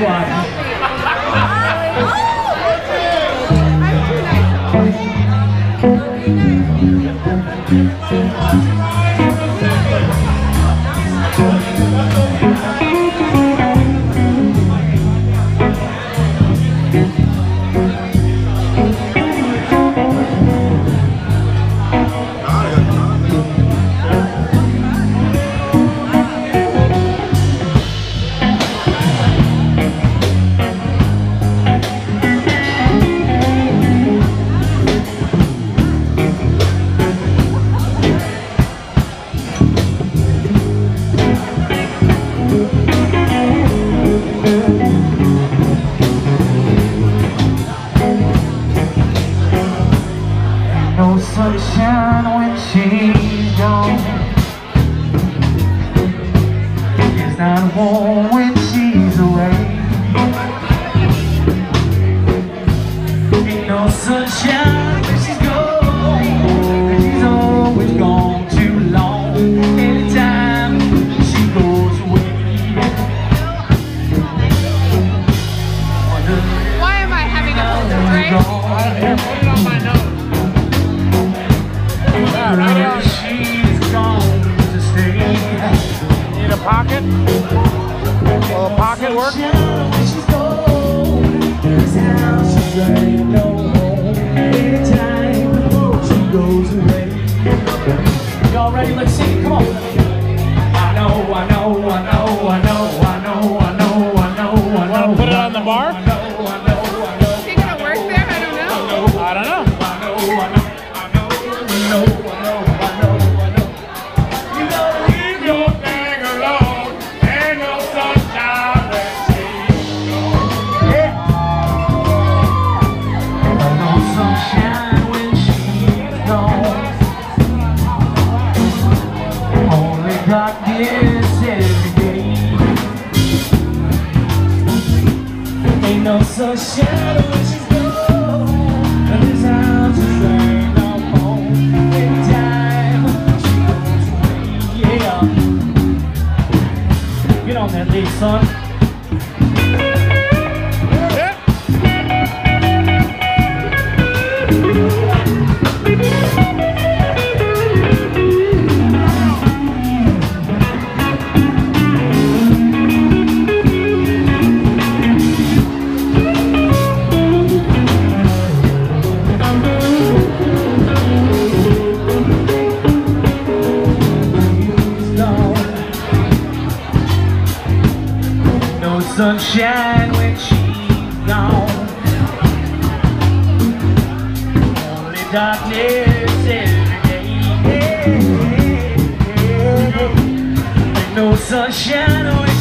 squad. No sunshine when she's gone. It's not warm when she's away. Ain't no sunshine when she's gone. She's always gone too long. Anytime she goes away. Why am I having a whole spray? Put it on my nose. She's gone to stay. Need a pocket? Will a pocket work? She's gone. This house is ain't no home. Anytime she goes away. Y'all ready? Let's sing. Come on. I know, I know, I know, I know, I know, I know, I know, I know. Want to put it on the bar? I know, I know, I know. Is it gonna work there? I don't know. I don't know. I know, I know, I know, I know, I know, I know, I know. You gotta leave your thing alone. Ain't no sunshine when she's gone. Yeah. No sunshine when she's gone. Only darkness every day. Ain't no sunshine when she's gone. This house is ain't no home. Anytime she goes away, yeah. Get on that lead, son. No sunshine when she's gone. Only darkness every day. Ain't no sunshine when